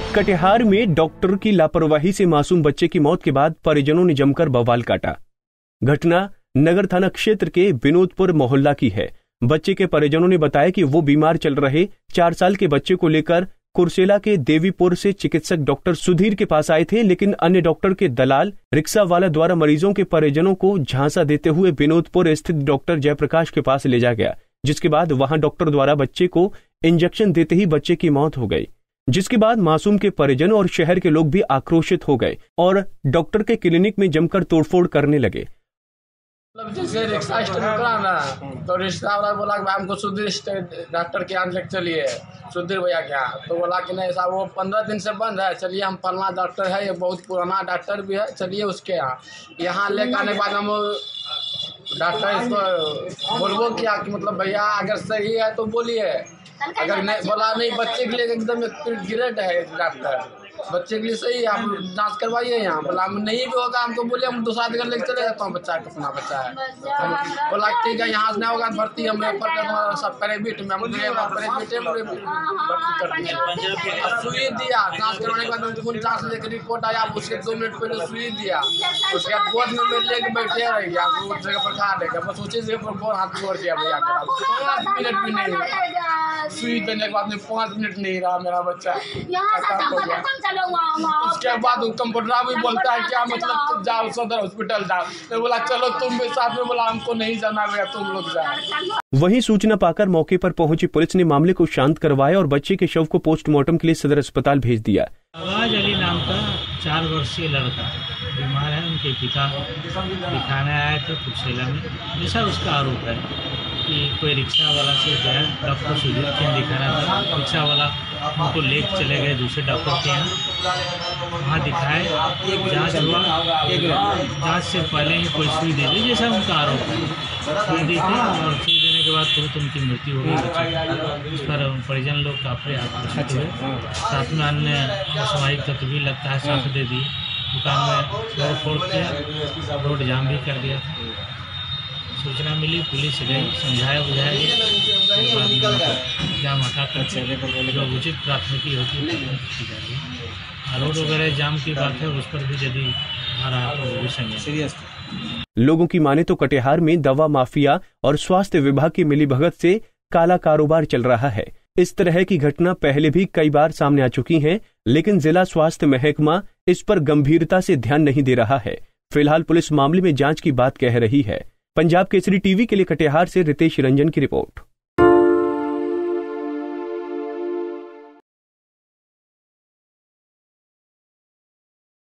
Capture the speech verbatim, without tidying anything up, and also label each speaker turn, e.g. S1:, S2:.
S1: कटिहार में डॉक्टर की लापरवाही से मासूम बच्चे की मौत के बाद परिजनों ने जमकर बवाल काटा। घटना नगर थाना क्षेत्र के विनोदपुर मोहल्ला की है। बच्चे के परिजनों ने बताया कि वो बीमार चल रहे चार साल के बच्चे को लेकर कुर्सेला के देवीपुर से चिकित्सक डॉक्टर सुधीर के पास आए थे, लेकिन अन्य डॉक्टर के दलाल रिक्शा वाला द्वारा मरीजों के परिजनों को झांसा देते हुए विनोदपुर स्थित डॉक्टर जयप्रकाश के पास ले जा गया, जिसके बाद वहां डॉक्टर द्वारा बच्चे को इंजेक्शन देते ही बच्चे की मौत हो गई। जिसके बाद मासूम के परिजन और शहर के लोग भी आक्रोशित हो गए और डॉक्टर के क्लिनिक में जमकर तोड़फोड़ करने लगे।
S2: जैसे रिक्शा स्टैंड उतरा ना तो रिक्शा वाला बोला कि हमको सुधीर डॉक्टर के यहाँ लेकर चलिए, सुधीर भैया के यहाँ। तो बोला कि नहीं साहब वो पंद्रह दिन से बंद है, चलिए हम फलना डॉक्टर है, ये बहुत पुराना डॉक्टर भी है, चलिए उसके यहाँ। यहाँ लेकर आने के बाद हम डॉक्टर इसको बोलबो किया कि मतलब भैया अगर सही है तो बोलिए, अगर नहीं बोला नहीं बच्चे के लिए एकदम ग्रेट है डॉक्टर, बच्चे के लिए सही है, आप जांच करवाइए यहाँ। बोला हम नहीं भी होगा हमको बोले हम दूसरा जगह लेकर चले जाता हूँ, बच्चा कितना बच्चा है। बोला ठीक है यहाँ से नहीं होगा भर्ती हम रेफर कर सब प्राइवेट में, हम प्राइवेट में भर्ती कर दिया। सुई दिया, जाँच करवाने के बाद खून जाँच लेकर रिपोर्ट आया, उसके दो मिनट पहले सुई दिया, उसके बाद गोद में लेके बैठे रह गया, उस जगह पर खा देगा, बस उसी जगह पर बहुत हाथ जोड़ दिया भैया के पाँच मिनट भी नहीं, सुई देने के बाद में पाँच मिनट नहीं रहा मेरा बच्चा। उसके बाद कंप्यूटर भी बोलता है क्या मतलब जाओ सदर हॉस्पिटल जाओ, मैं बोला चलो तुम भी साथ में, बोला हमको नहीं जाना भैया तुम लोग जाओ।
S1: वहीं सूचना पाकर मौके पर पहुंची पुलिस ने मामले को शांत करवाया और बच्चे के शव को पोस्टमार्टम के लिए सदर अस्पताल भेज दिया।
S3: आवाज अली नाम का चार वर्षीय लड़का बीमार है, उनके पिता दिखाने आए थे कुर्सेला में। जैसा उसका आरोप है कि कोई रिक्शा वाला से जो है डॉक्टर सुधीर के दिखाना था, रिक्शा वाला उनको लेकर चले गए दूसरे डॉक्टर के यहाँ, वहाँ दिखाए, जांच हुआ, जांच से पहले ही कोई सुई दे दी, जैसा उनका आरोप है। सुई दी थी और सुई देने के बाद तुरंत उनकी मृत्यु हो गई। इस पर परिजन लोग काफी आक्रोशित हुए, साथ में अन्य सामाजिक तत्व भी लगता है साथ दे दिए, दुकान में तोड़ फोड़ किया, रोड जाम भी कर दिया। सूचना मिली, पुलिस गई, समझाया बुझाया गया, जाम हटा कर जो उचित प्राथमिकी होती है की जा रही है। रोड वगैरह जाम की बात है, उस पर भी यदि आ रहा तो वो भी संज्ञान।
S1: लोगों की माने तो कटिहार में दवा माफिया और स्वास्थ्य विभाग की मिलीभगत से काला कारोबार चल रहा है। इस तरह की घटना पहले भी कई बार सामने आ चुकी है, लेकिन जिला स्वास्थ्य महकमा इस पर गंभीरता से ध्यान नहीं दे रहा है। फिलहाल पुलिस मामले में जांच की बात कह रही है। पंजाब केसरी टीवी के लिए कटिहार से रितेश रंजन की रिपोर्ट।